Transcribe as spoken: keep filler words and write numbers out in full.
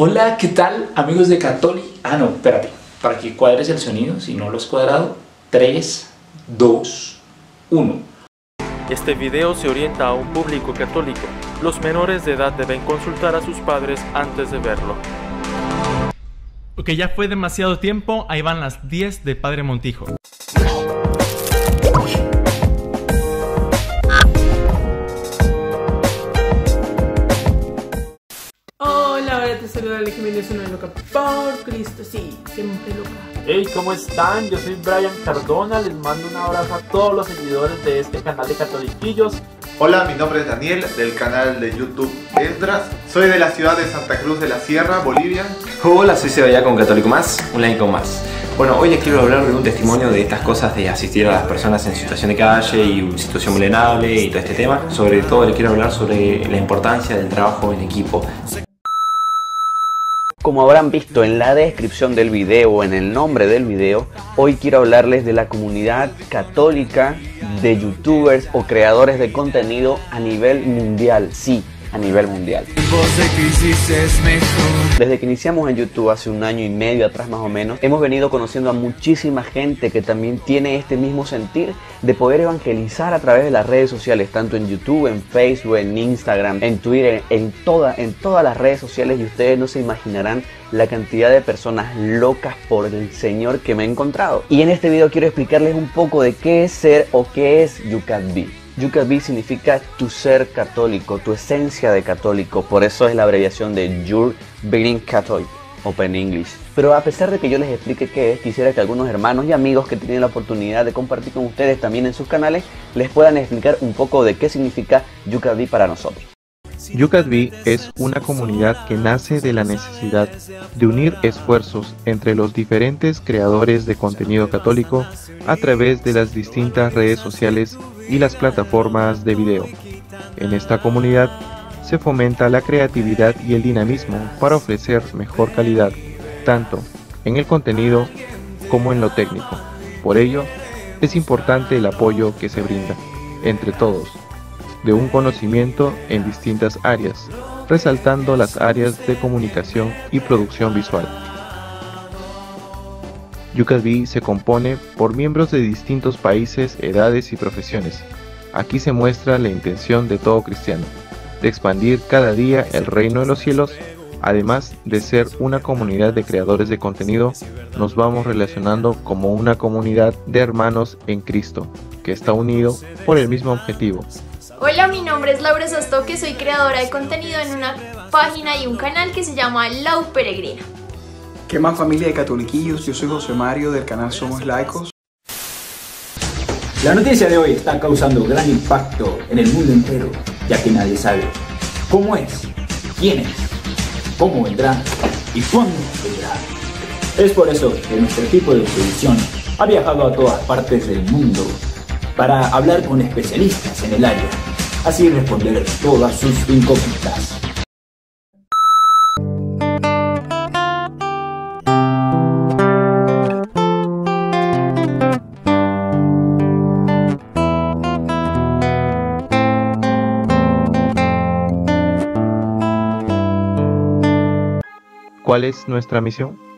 Hola, ¿qué tal amigos de Catholic? Ah, no, espérate, para que cuadres el sonido, si no lo has cuadrado, tres, dos, uno. Este video se orienta a un público católico. Los menores de edad deben consultar a sus padres antes de verlo. Ok, ya fue demasiado tiempo, ahí van las diez de Padre Montijo. Hola, ahora te saluda Ale Jiménez, una loca por Cristo, sí, siempre loca. Hey, ¿cómo están? Yo soy Brian Cardona, les mando un abrazo a todos los seguidores de este canal de Catoliquillos. Hola, mi nombre es Daniel, del canal de YouTube Esdras. Soy de la ciudad de Santa Cruz de la Sierra, Bolivia. Hola, soy Sebastián con Católico Más, un laico más. Bueno, hoy les quiero hablar de un testimonio de estas cosas de asistir a las personas en situación de calle y situación vulnerable y todo este tema. Sobre todo les quiero hablar sobre la importancia del trabajo en equipo. Como habrán visto en la descripción del video o en el nombre del video, hoy quiero hablarles de la comunidad católica de youtubers o creadores de contenido a nivel mundial. Sí, a nivel mundial. Desde que iniciamos en YouTube hace un año y medio atrás más o menos, hemos venido conociendo a muchísima gente que también tiene este mismo sentir de poder evangelizar a través de las redes sociales, tanto en YouTube, en Facebook, en Instagram, en Twitter, en, toda, en todas las redes sociales, y ustedes no se imaginarán la cantidad de personas locas por el Señor que me he encontrado. Y en este video quiero explicarles un poco de qué es ser o qué es You Can Be. You Can Be significa tu ser católico, tu esencia de católico, por eso es la abreviación de You're Being Catholic, Open English. Pero a pesar de que yo les explique qué es, quisiera que algunos hermanos y amigos que tienen la oportunidad de compartir con ustedes también en sus canales, les puedan explicar un poco de qué significa You Can Be para nosotros. You Can Be es una comunidad que nace de la necesidad de unir esfuerzos entre los diferentes creadores de contenido católico a través de las distintas redes sociales y las plataformas de video. En esta comunidad se fomenta la creatividad y el dinamismo para ofrecer mejor calidad, tanto en el contenido como en lo técnico. Por ello, es importante el apoyo que se brinda entre todos, de un conocimiento en distintas áreas, resaltando las áreas de comunicación y producción visual. You Can Be se compone por miembros de distintos países, edades y profesiones. Aquí se muestra la intención de todo cristiano, de expandir cada día el reino de los cielos. Además de ser una comunidad de creadores de contenido, nos vamos relacionando como una comunidad de hermanos en Cristo, que está unido por el mismo objetivo. Hola, mi nombre es Laura Sastoque, soy creadora de contenido en una página y un canal que se llama Lau Peregrina. ¿Qué más, familia de catoliquillos? Yo soy José Mario del canal Somos Laicos. La noticia de hoy está causando gran impacto en el mundo entero, ya que nadie sabe cómo es, quién es, cómo vendrá y cuándo vendrá. Es por eso que nuestro equipo de producción ha viajado a todas partes del mundo para hablar con especialistas en el área, así responder todas sus incógnitas. ¿Cuál es nuestra misión?